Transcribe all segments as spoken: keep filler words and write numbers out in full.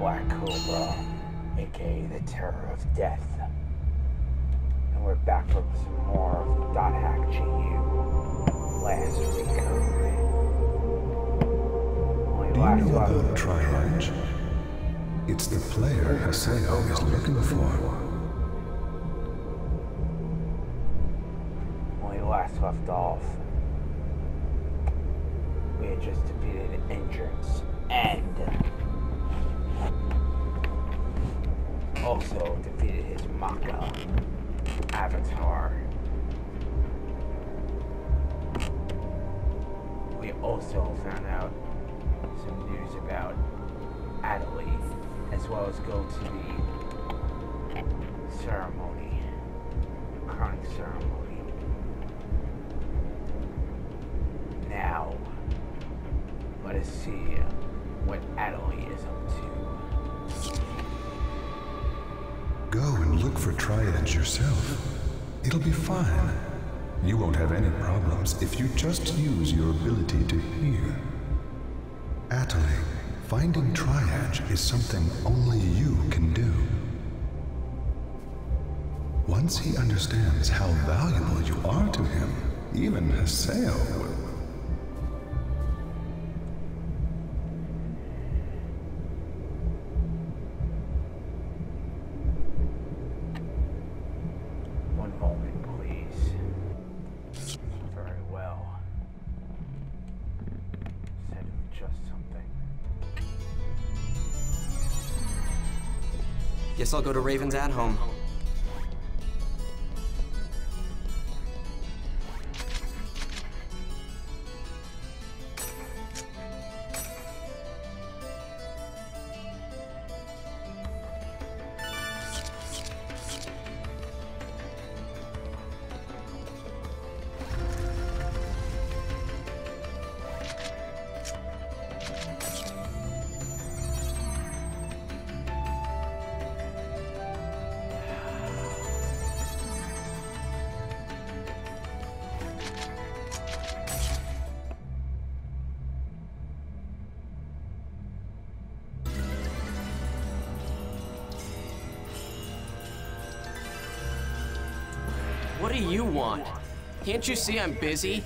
Black Cobra, aka the Terror of Death. And we're back with some more of Dot Hack G U. Last recode. Do you know about Tri-Edge? It's the player Haseo is looking for. When we last left off, we had just defeated Entrance and also defeated his Maka avatar. We also found out some news about Atoli, as well as go to the ceremony, crowning ceremony. Now, let us see what Atoli is up to. Go and look for Tri-Edge yourself. It'll be fine. You won't have any problems if you just use your ability to hear. Atoli, finding Tri-Edge is something only you can do. Once he understands how valuable you are to him, even Haseo will. One moment, please. Very well. Said just something. Guess I'll go to Raven's at home. What do you want? Can't you see I'm busy?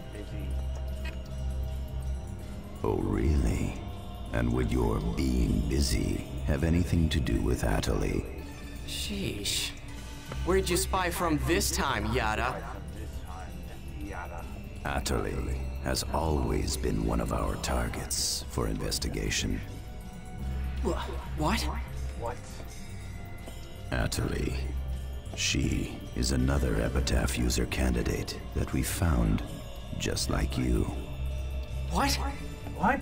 Oh, really? And would your being busy have anything to do with Atoli? Sheesh. Where'd you spy from this time, Yada? Atoli has always been one of our targets for investigation. Wh- What? What? Atoli. She is another Epitaph user candidate that we found, just like you. What? What?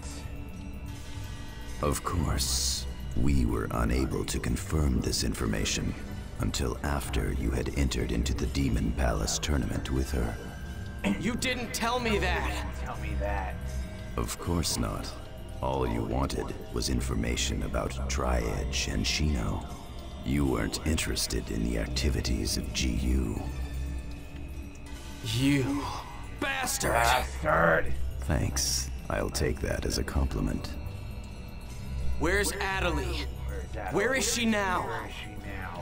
Of course, we were unable to confirm this information until after you had entered into the Demon Palace tournament with her. You didn't tell me that! Tell me that. Of course not. All you wanted was information about Tri-Edge and Shino. You weren't interested in the activities of G U. You bastard! Bastard! Thanks. I'll take that as a compliment. Where's Atoli? Where's Atoli? Where is she now? Where is she now?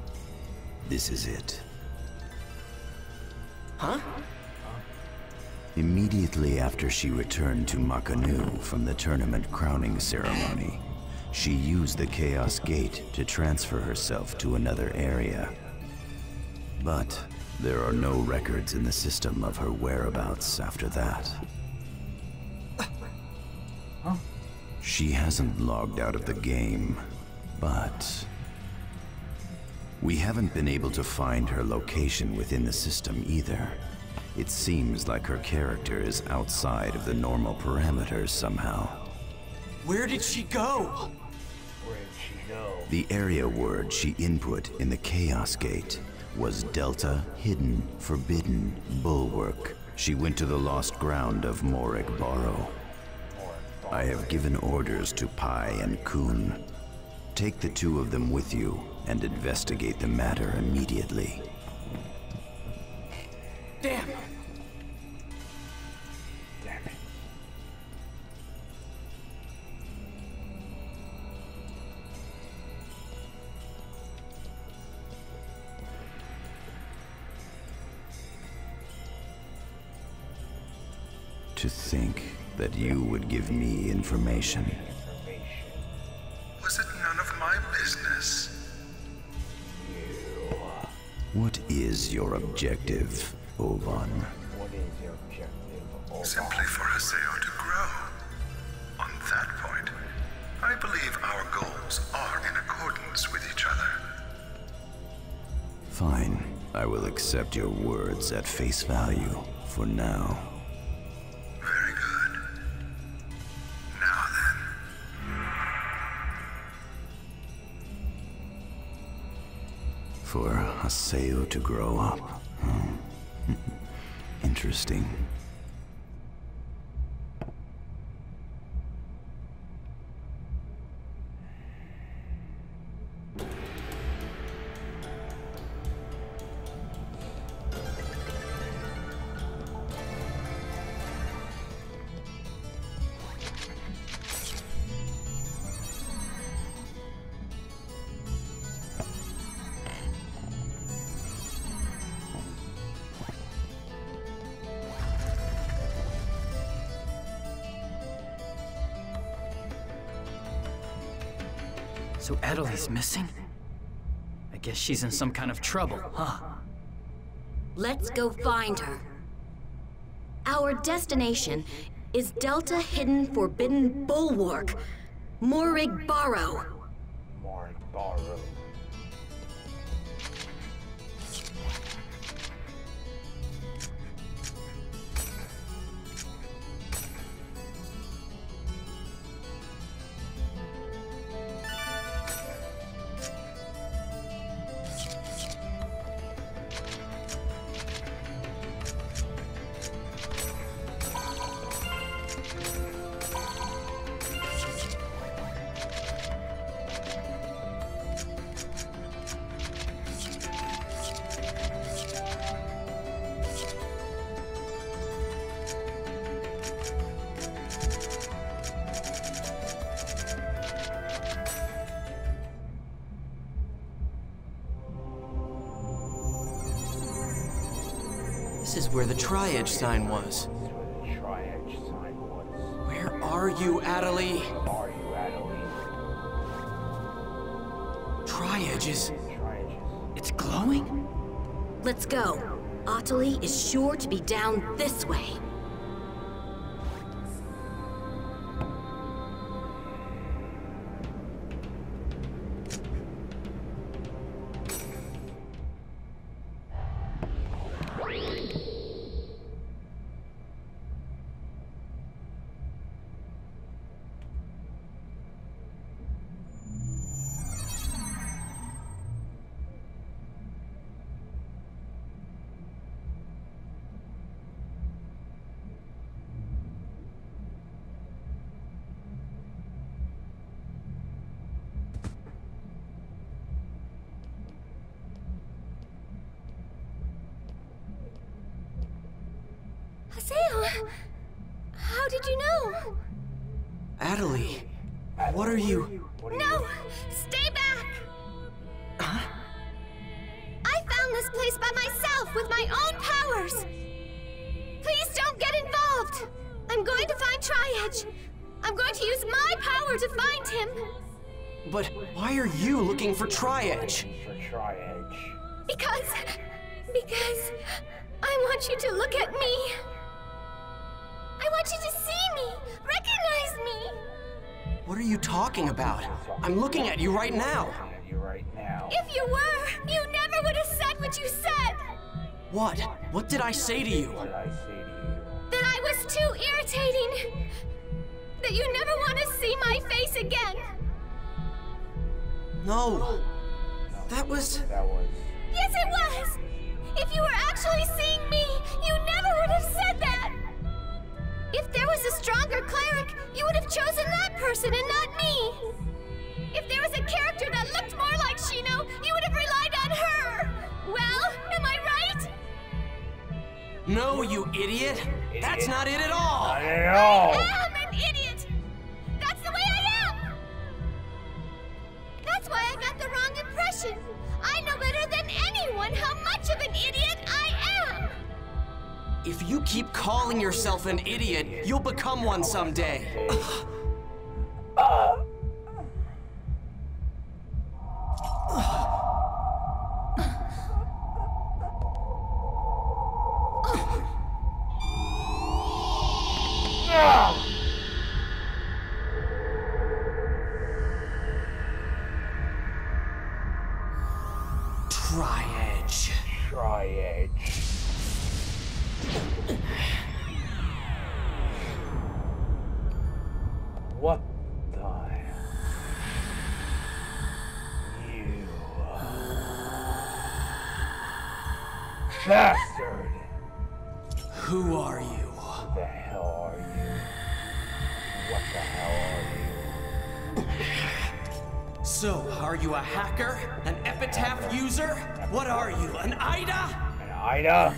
This is it. Huh? Immediately after she returned to Makanu from the tournament crowning ceremony, she used the Chaos Gate to transfer herself to another area. But there are no records in the system of her whereabouts after that. Huh? She hasn't logged out of the game, but we haven't been able to find her location within the system either. It seems like her character is outside of the normal parameters somehow. Where did she go? Where did she go? The area word she input in the Chaos Gate was Delta Hidden Forbidden Bulwark. She went to the lost ground of Morag Barrow. I have given orders to Pi and Kuhn. Take the two of them with you and investigate the matter immediately. Damn! Damn it. To think that you would give me information. Information. Was it none of my business? You. What is your objective, Ovan? What is your objective? Oh, Simply for Haseo to grow. On that point, I believe our goals are in accordance with each other. Fine. I will accept your words at face value for now. Very good. Now then. For Haseo to grow up. Hmm. Interesting. So Atoli's missing? I guess she's in some kind of trouble, huh? Let's go find her. Our destination is Delta Hidden Forbidden Bulwark, Morag Barrow. Morag Barrow. This is where the triage sign was. That's where the triage sign was. Where are you, Atoli? Where are you, Atoli? Triage is... Triage is... It's glowing? Let's go. Atoli is sure to be down this way. Haseo, how did you know? Atoli, what are you... No! Stay back! Huh? I found this place by myself with my own powers! Please don't get involved! going to find Tri-Edge. I'm going to use my power to find him. But why are you looking for Tri-Edge? For Tri-Edge. Because... because... I want you to look at me. I want you to see me, recognize me. What are you talking about? I'm looking at you right now. You right now. If you were, you never would have said what you said. What? What did I say to you? What did I say to you? That I was too irritating. That you never want to see my face again. No. That was... That was... Yes, it was. If you were actually seeing me, you never would have said that. If there was a stronger cleric, you would have chosen that person and not me. If there was a character that looked more like Shino, you would have relied on her. Well, am I right? No, you idiot. That's not it at all. Not at all. I am an idiot. That's the way I am. That's why I got the wrong impression. I know better than anyone how much of an idiot I am. If you keep calling yourself an idiot, you'll become one someday. Uh. Tri-Edge. Tri-Edge. What the... You... bastard! Who are you? Who the hell are you? What the hell are you? So, are you a hacker? An epitaph user? What are you, an Ida? An Ida?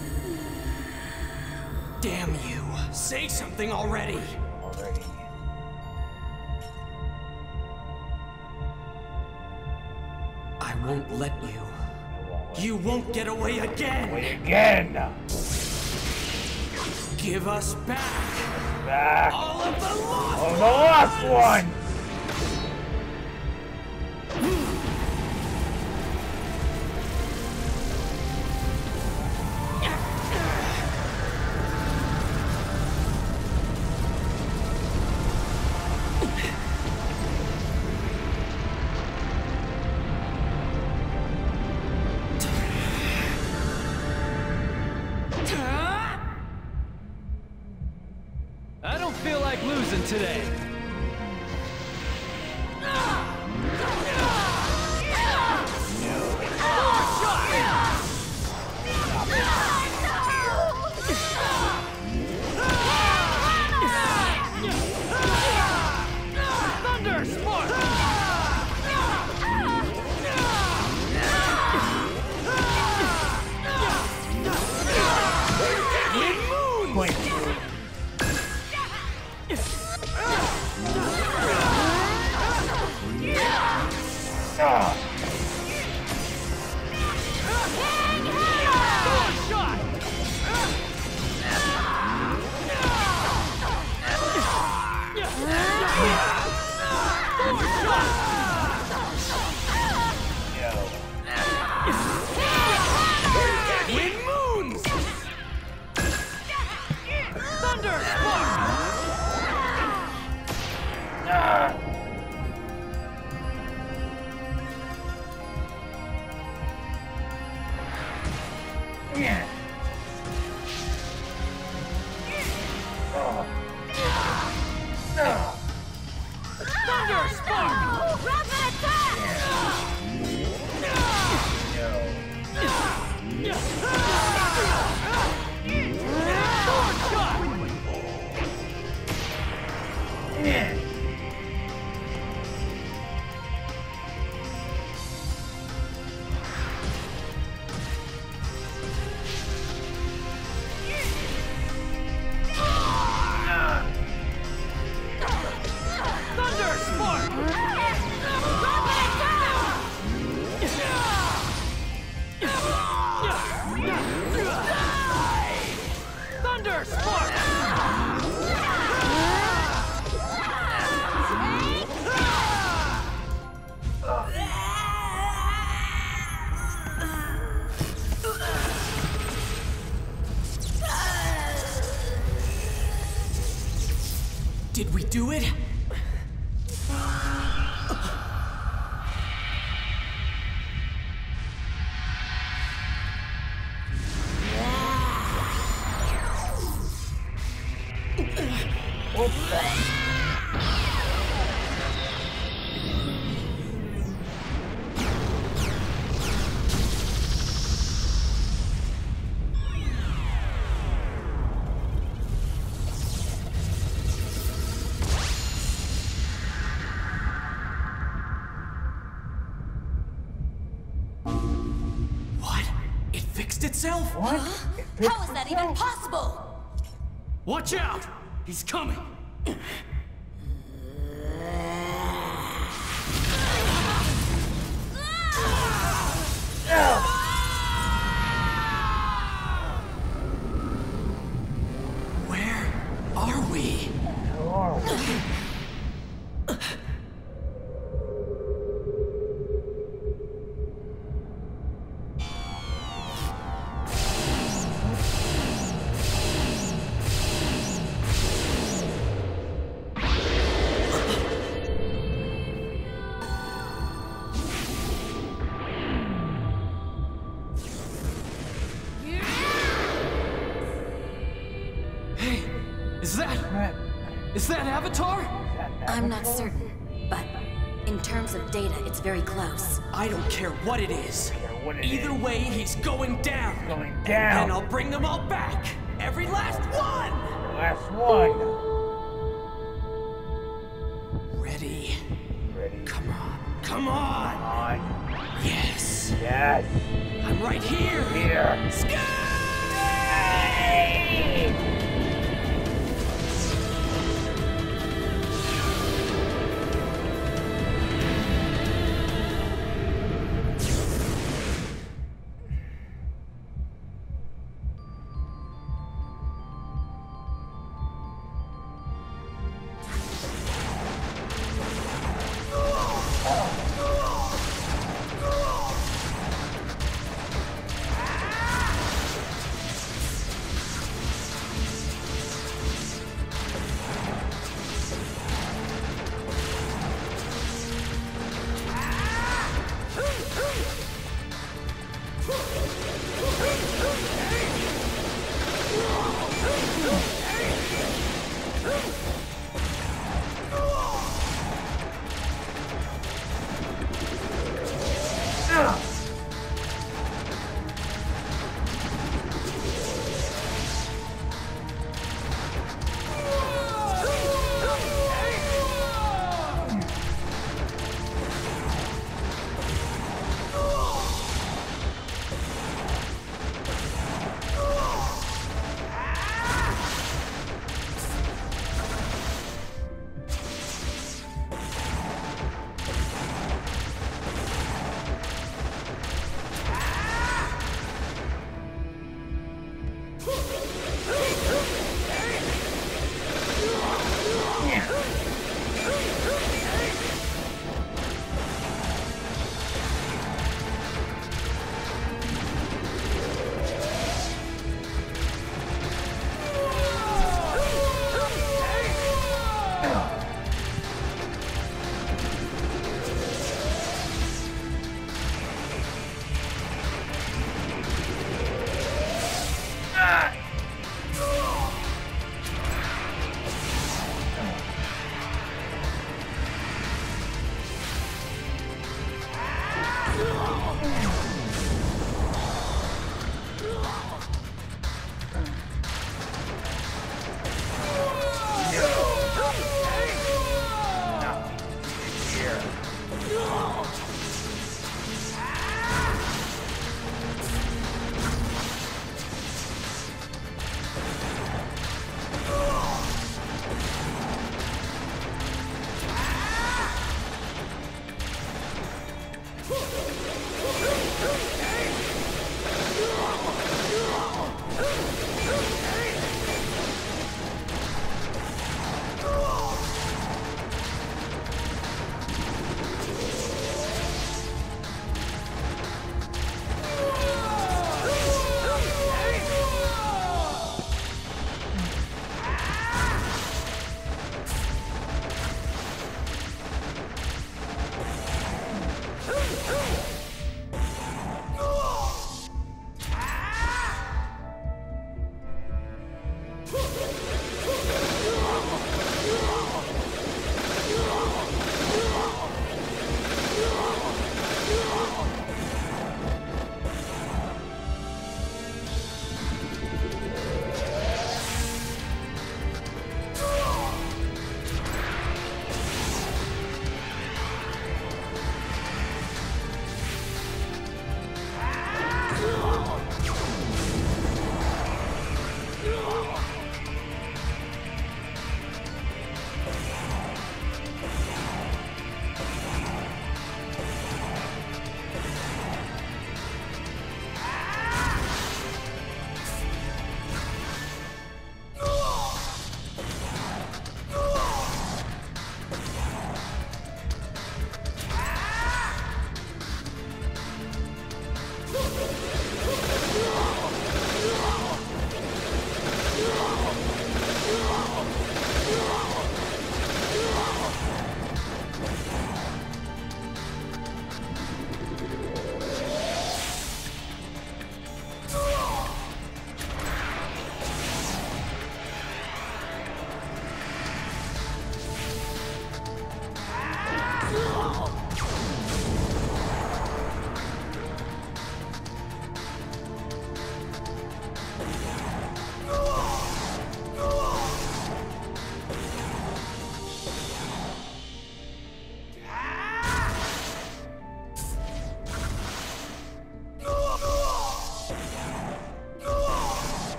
Damn you. Say something already. Already. I won't let you. You won't get away again. Wait again! Give us back. Back! All of the lost Oh, the last one! I don't feel like losing today. Thunder Spark! Wait. Ah. Yeah. Thunder Spark! Rapid attack! Thunder Spark! Thunder Spark! do it? Itself? What? Huh? How is that even possible? Watch out! He's coming! Where are we? Who are we? Is that... is that Avatar? I'm not certain, but in terms of data, it's very close. I don't care what it is. care what it Either is. way, he's going down. Going down. And I'll bring them all back. Every last one! Last one. Ready. Ready. Come on. Come on! On. Yes. Yes. I'm right here. Here. Sky!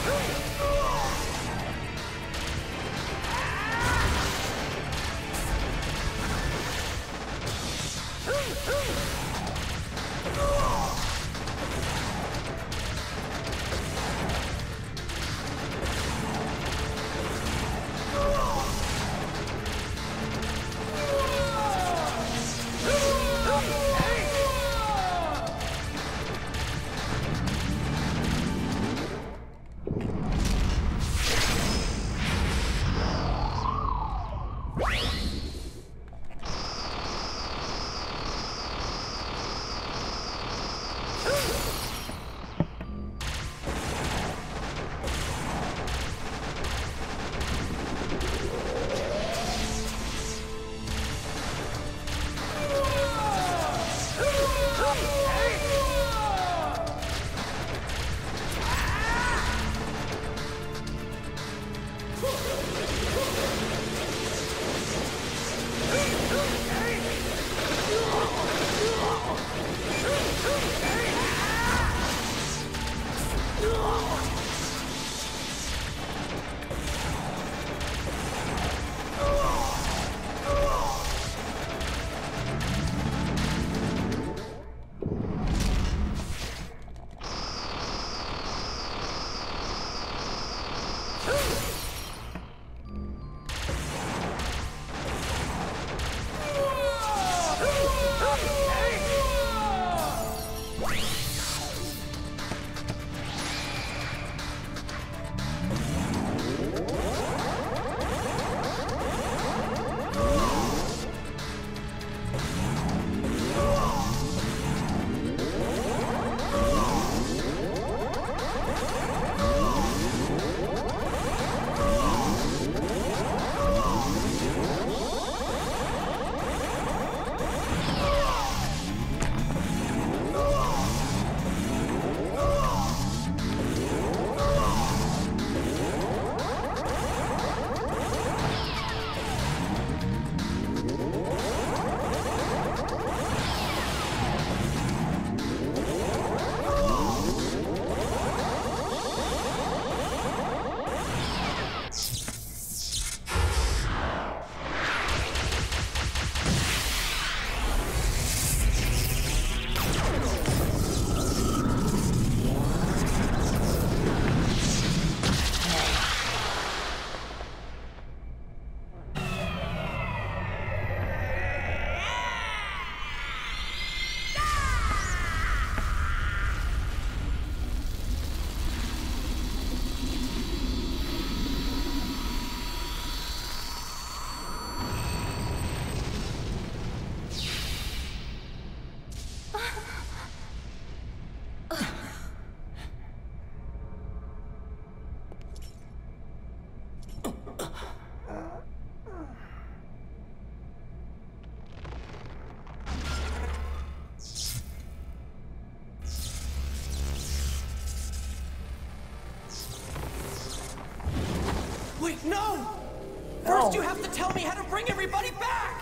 Wait, no! First you have to tell me how to bring everybody back!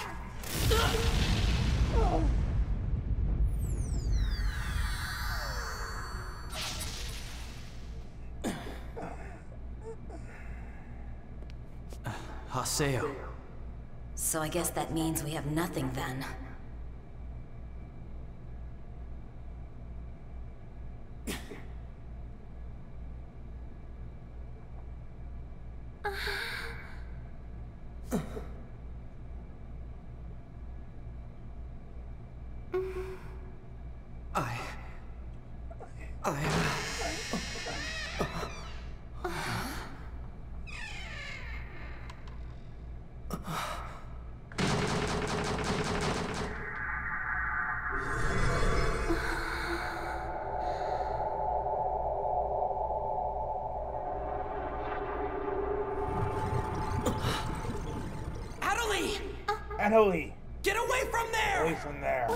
Haseo. So I guess that means we have nothing then. I... I... Atoli! Atoli! Get away from there! Away from there.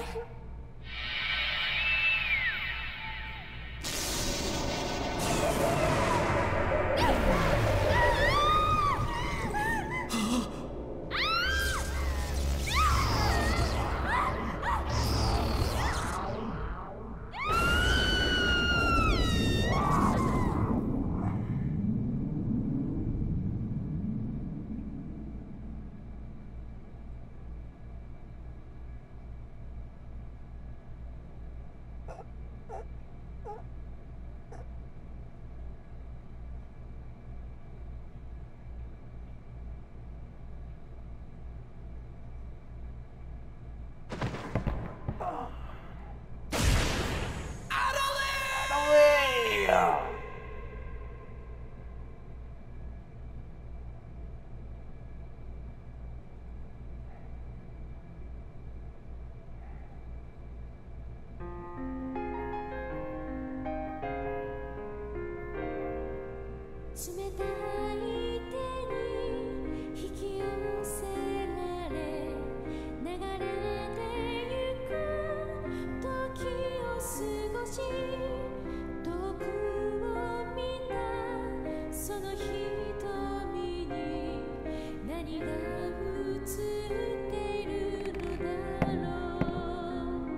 冷たい手に引き寄せられ流れてゆく時を過ごし遠くを見たその瞳に何が映っているのだろう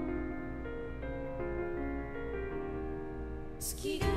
月が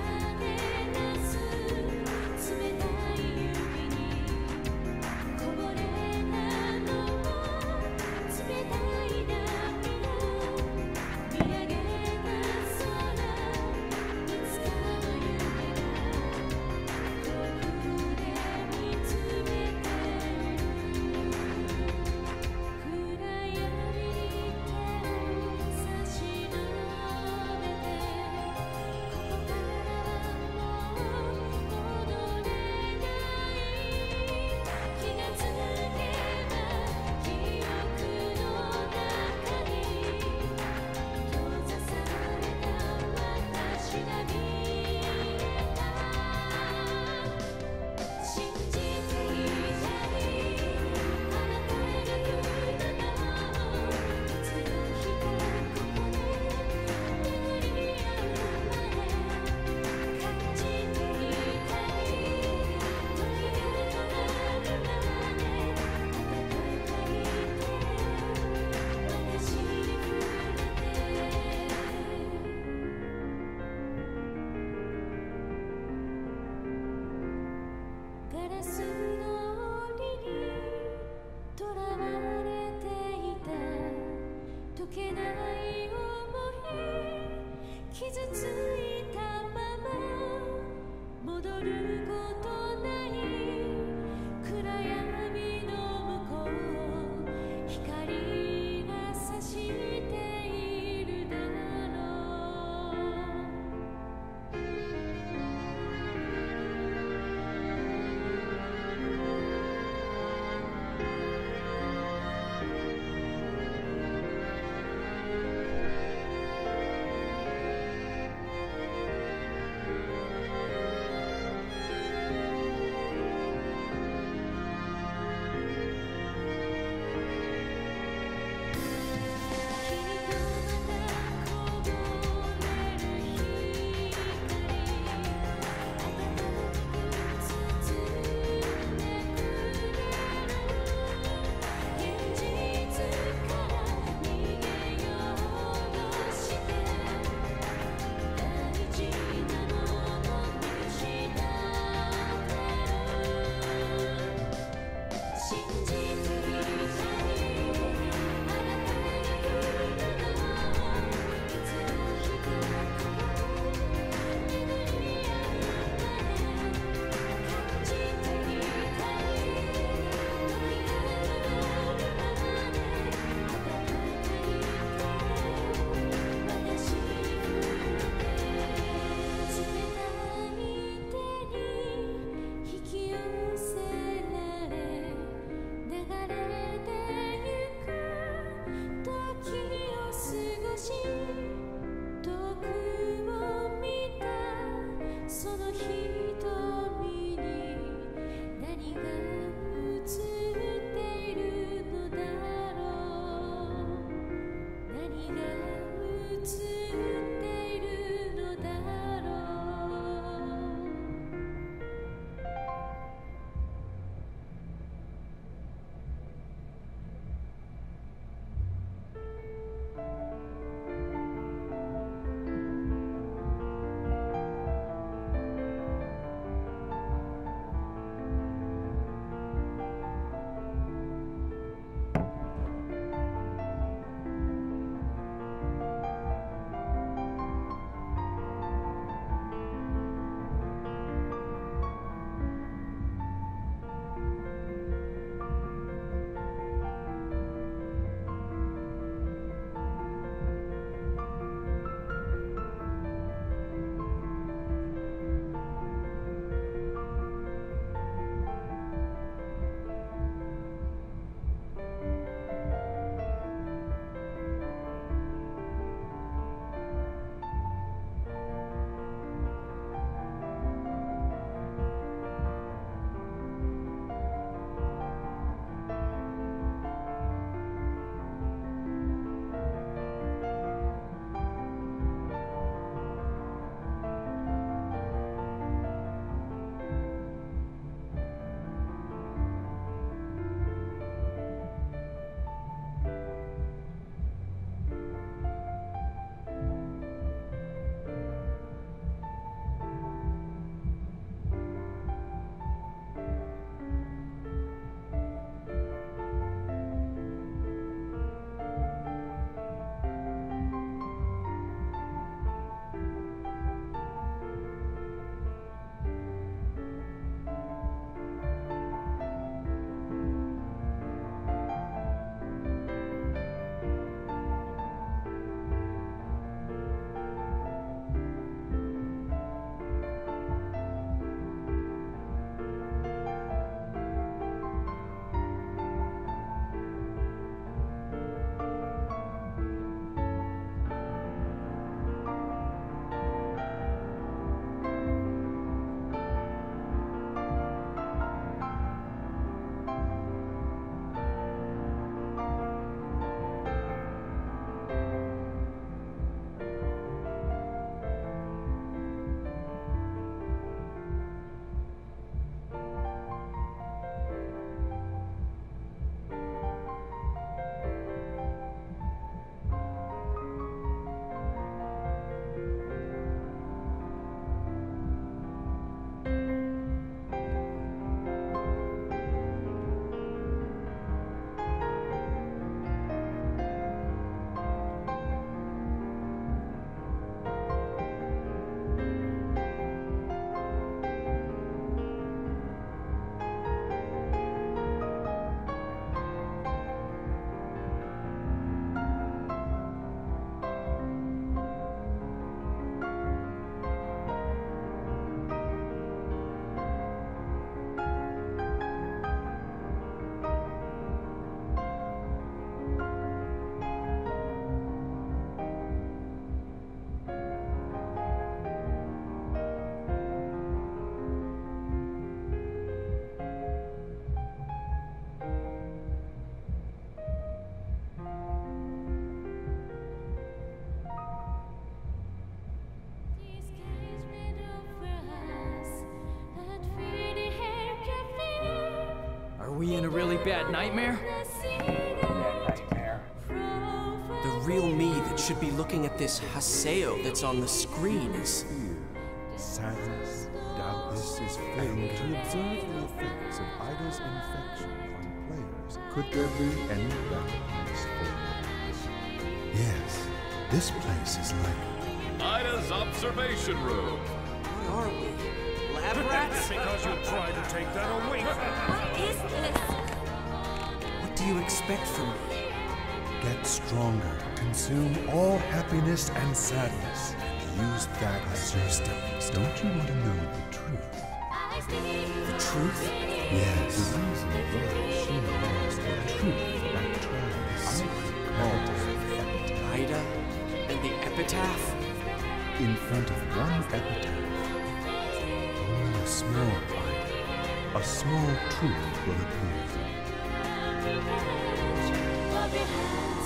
we in a really bad nightmare? Bad nightmare. The real me that should be looking at this Haseo that's on the screen is... Sadness, doubt. This is failing to observe the effects of Ida's infection on players. Could there be any better place for them? Yes, this place is like Ida's observation room. What are we? Lab rats? Because you tried to take that away from me. What is this? What do you expect from me? get stronger, consume all happiness and sadness, and use that as your stepping stone. Don't you want to know the truth? The truth? Yes. The reason why she lost the truth by trying the secret cult effect. Ida and the epitaph? In front of one epitaph, only a small Ida, a small truth will appear.